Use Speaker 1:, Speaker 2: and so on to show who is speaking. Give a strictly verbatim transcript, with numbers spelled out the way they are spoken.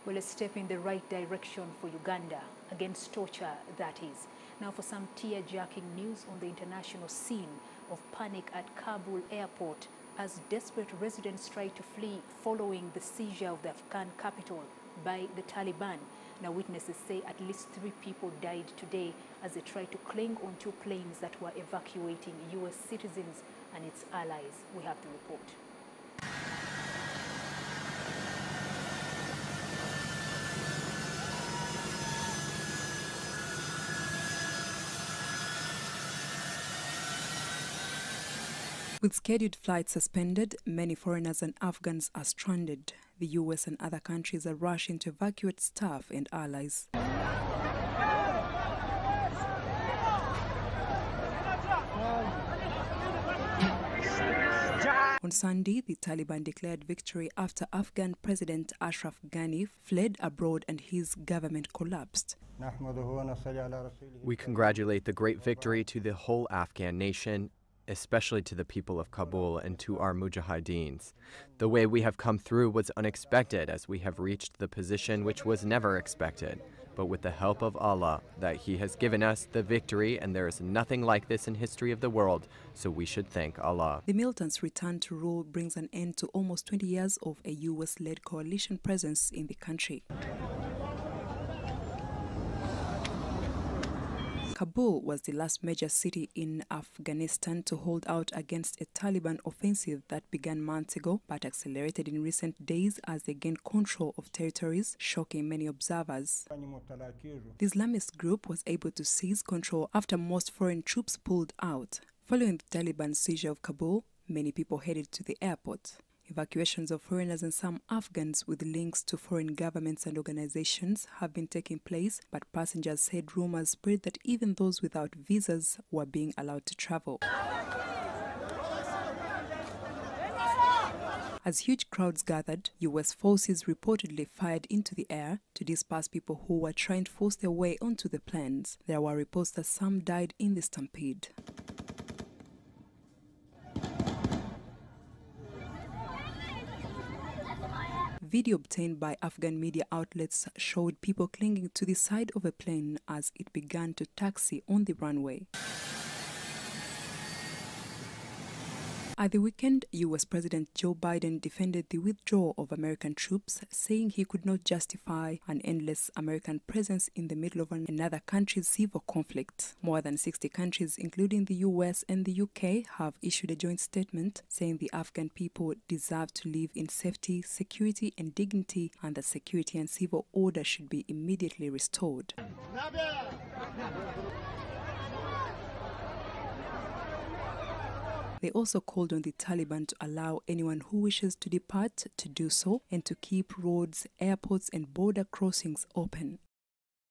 Speaker 1: Well, a step in the right direction for Uganda, against torture, that is. Now for some tear-jerking news on the international scene of panic at Kabul airport as desperate residents try to flee following the seizure of the Afghan capital by the Taliban. Now witnesses say at least three people died today as they tried to cling onto planes that were evacuating U S citizens and its allies. We have the report.
Speaker 2: With scheduled flights suspended, many foreigners and Afghans are stranded. The U S and other countries are rushing to evacuate staff and allies. On Sunday, the Taliban declared victory after Afghan President Ashraf Ghani fled abroad and his government collapsed.
Speaker 3: We congratulate the great victory to the whole Afghan nation, especially to the people of Kabul and to our mujahideens. The way we have come through was unexpected, as we have reached the position which was never expected. But with the help of Allah, that He has given us the victory, and there is nothing like this in history of the world, so we should thank Allah.
Speaker 2: The militants' return to rule brings an end to almost twenty years of a U S-led coalition presence in the country. Kabul was the last major city in Afghanistan to hold out against a Taliban offensive that began months ago but accelerated in recent days as they gained control of territories, shocking many observers. The Islamist group was able to seize control after most foreign troops pulled out. Following the Taliban seizure of Kabul, many people headed to the airport. Evacuations of foreigners and some Afghans with links to foreign governments and organizations have been taking place, but passengers said rumors spread that even those without visas were being allowed to travel. As huge crowds gathered, U S forces reportedly fired into the air to disperse people who were trying to force their way onto the planes. There were reports that some died in the stampede. Video obtained by Afghan media outlets showed people clinging to the side of a plane as it began to taxi on the runway. At the weekend, U S President Joe Biden defended the withdrawal of American troops, saying he could not justify an endless American presence in the middle of another country's civil conflict. More than sixty countries, including the U S and the U K, have issued a joint statement saying the Afghan people deserve to live in safety, security and dignity, and that security and civil order should be immediately restored. They also called on the Taliban to allow anyone who wishes to depart to do so and to keep roads, airports and border crossings open.